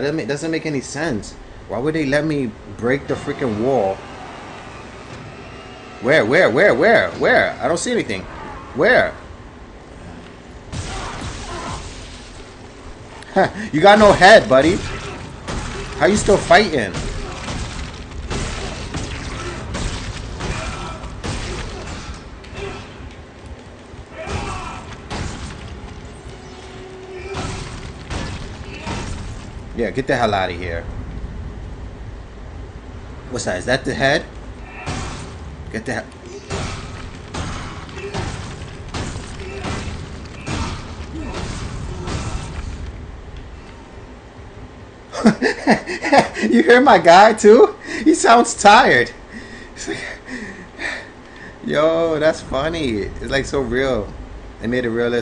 It doesn't make any sense. Why would they let me break the freaking wall? Where? I don't see anything. Where? You got no head, buddy. How you still fighting? Yeah, get the hell out of here. What's that? Is that the head? Get the hell. You hear my guy too? He sounds tired. It's like, yo, that's funny. It's like so real. They made it realistic.